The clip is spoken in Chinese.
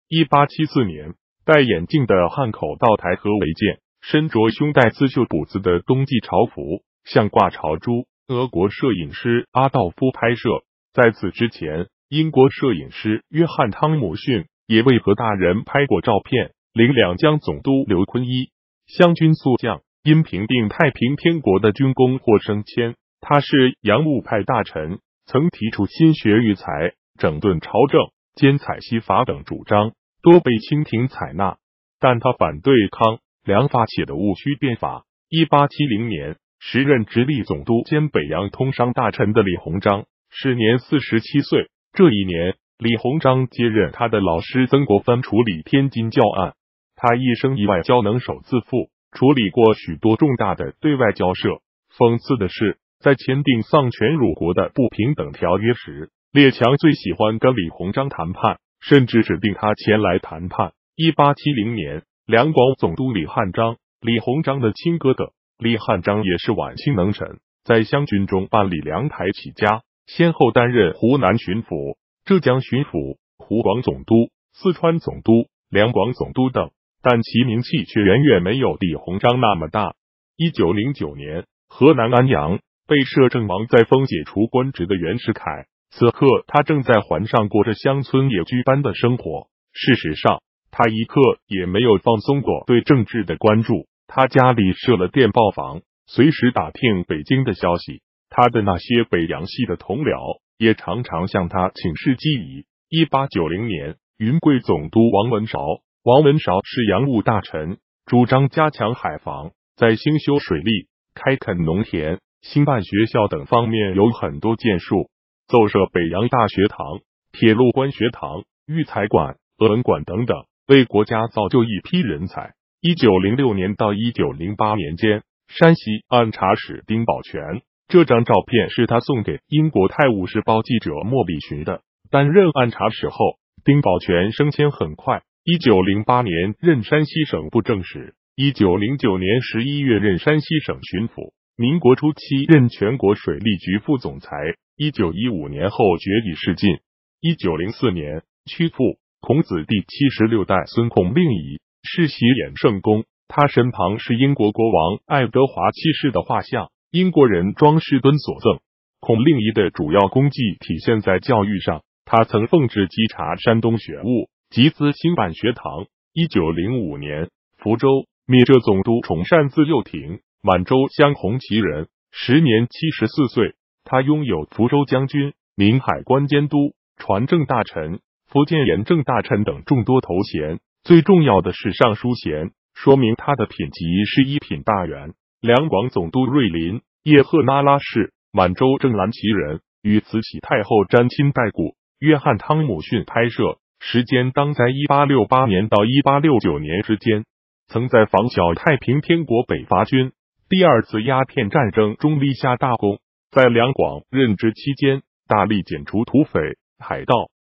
1874年，戴眼镜的汉口道台和为健，身着胸带刺绣补子的冬季朝服，向挂朝珠。俄国摄影师阿道夫拍摄。在此之前，英国摄影师约翰·汤姆逊也为何大人拍过照片。领两江总督刘坤一，湘军速将，因平定太平天国的军功获升迁。他是洋务派大臣，曾提出新学育才、整顿朝政、兼采西法等主张，多被清廷采纳。但他反对康梁发起的戊戌变法。1870年，时任直隶总督兼北洋通商大臣的李鸿章时年47岁。这一年，李鸿章接任他的老师曾国藩处理天津教案。他一生以外交能手自负，处理过许多重大的对外交涉。讽刺的是，在签订丧权辱国的不平等条约时，列强最喜欢跟李鸿章谈判，甚至指定他前来谈判。1870年，两广总督李汉章，李鸿章的亲哥哥。李汉章也是晚清能臣，在湘军中办理粮台起家，先后担任湖南巡抚、浙江巡抚、湖广总督、四川总督、两广总督等，但其名气却远远没有李鸿章那么大。1909年，河南安阳被摄政王载沣解除官职的袁世凯，此刻他正在环上过着乡村野居般的生活。事实上，他一刻也没有放松过对政治的关注。他家里设了电报房，随时打听北京的消息。他的那些北洋系的同僚也常常向他请示机宜。1890年，云贵总督王文韶是洋务大臣，主张加强海防，在兴修水利、开垦农田、兴办学校等方面有很多建树，奏设北洋大学堂、铁路官学堂、育才馆、俄文馆等等，为国家造就一批人才。1906年到1908年间，山西按察使丁宝全，这张照片是他送给英国《泰晤士报》记者莫比寻的。担任按察使后，丁宝全升迁很快。1908年任山西省布政使，1909年11月任山西省巡抚。民国初期任全国水利局副总裁。1915年后决已逝尽。1904年，曲阜，孔子第76代孙孔令仪世袭衍圣公，他身旁是英国国王爱德华七世的画像，英国人庄士敦所赠。孔令仪的主要功绩体现在教育上，他曾奉旨稽查山东学务，集资兴办学堂。1905年，福州灭浙总督崇善自幼亭，满洲镶红旗人，时年74岁。他拥有福州将军、闽海关监督、传政大臣、福建盐政大臣等众多头衔。最重要的是尚书衔，说明他的品级是一品大员。两广总督瑞林，叶赫那拉氏，满洲正蓝旗人，与慈禧太后沾亲带故。约翰·汤姆逊拍摄，时间当在1868年到1869年之间。曾在防剿太平天国北伐军、第二次鸦片战争中立下大功。在两广任职期间，大力剪除土匪、海盗、